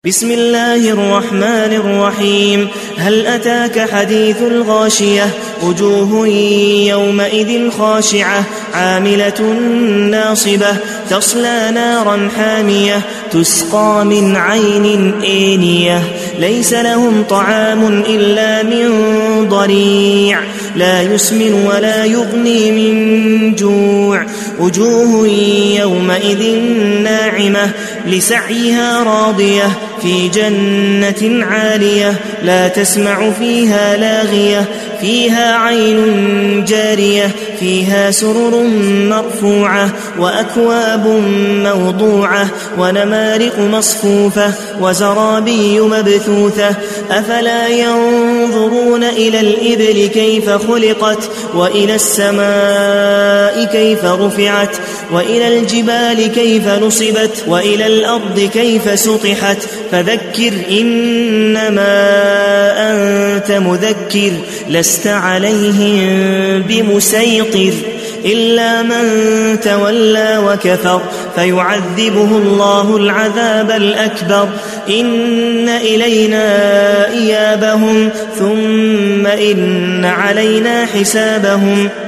بسم الله الرحمن الرحيم. هل أتاك حديث الغاشية؟ وجوه يومئذ خاشعة عاملة ناصبة تصلى نارا حامية تسقى من عين آنية ليس لهم طعام إلا من ضريع لا يسمن ولا يغني من جوع. وجوه يومئذ ناعمة لسعيها راضية في جنة عالية لا تسمع فيها لاغية فيها عين جارية فيها سرر مرفوعة وأكواب موضوعة ونمارق مصفوفة وزرابي مبثوثة. أفلا ينظرون إلى الإبل كيف خلقت وإلى السماء كيف رفعت وإلى الجبال كيف نصبت وإلى الأرض كيف سطحت. فذكر إنما أنت مذكر لست عليهم بمسيطر إلا من تولى وكفر فيعذبه الله العذاب الأكبر. إن إلينا إيابهم ثم إن علينا حسابهم.